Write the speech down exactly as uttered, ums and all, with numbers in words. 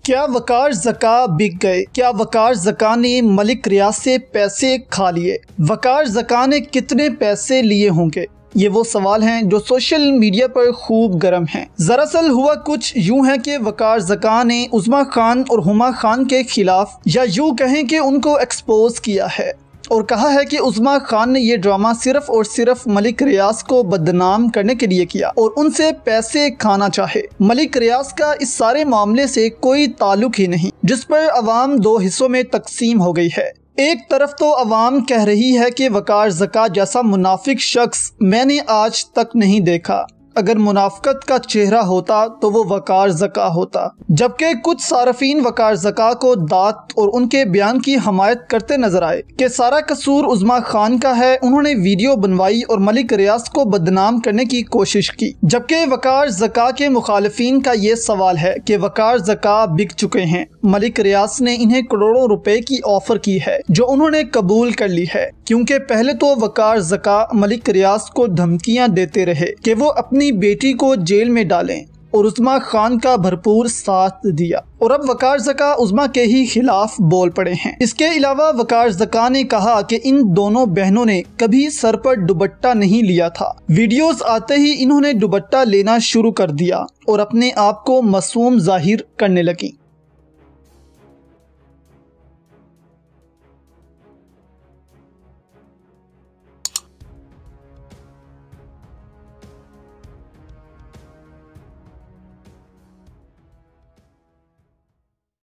क्या वकार ज़का बिक गए? क्या वकार ज़का ने मलिक रियाज से पैसे खा लिए? वकार ज़का ने कितने पैसे लिए होंगे? ये वो सवाल हैं जो सोशल मीडिया पर खूब गर्म हैं। दरअसल हुआ कुछ यूं है कि वकार ज़का ने उज़्मा खान और हुमा खान के खिलाफ, या यूं कहें कि उनको एक्सपोज किया है और कहा है कि उज़्मा खान ने ये ड्रामा सिर्फ और सिर्फ मलिक रियाज को बदनाम करने के लिए किया और उनसे पैसे खाना चाहे। मलिक रियाज का इस सारे मामले से कोई ताल्लुक ही नहीं, जिस पर अवाम दो हिस्सों में तकसीम हो गई है। एक तरफ तो अवाम कह रही है कि वकार ज़का जैसा मुनाफिक शख्स मैंने आज तक नहीं देखा, अगर मुनाफिकत का चेहरा होता तो वो वकार ज़का होता। जबकि कुछ सारफीन वकार ज़का को दात और उनके बयान की हमायत करते नजर आए कि सारा कसूर उज़्मा खान का है, उन्होंने वीडियो बनवाई और मलिक रियाज को बदनाम करने की कोशिश की। जबकि वकार ज़का के मुखालिफिन का ये सवाल है कि वकार ज़का बिक चुके हैं, मलिक रियाज ने इन्हें करोड़ों रुपए की ऑफर की है जो उन्होंने कबूल कर ली है, क्योंकि पहले तो वकार ज़का मलिक रियाज को धमकियां देते रहे कि वो अपनी बेटी को जेल में डालें और उज़्मा खान का भरपूर साथ दिया, और अब वकार ज़का उज़्मा के ही खिलाफ बोल पड़े हैं। इसके अलावा वकार ज़का ने कहा कि इन दोनों बहनों ने कभी सर पर दुपट्टा नहीं लिया था। वीडियोस आते ही इन्होंने दुपट्टा लेना शुरू कर दिया और अपने आप को मासूम जाहिर करने लगी।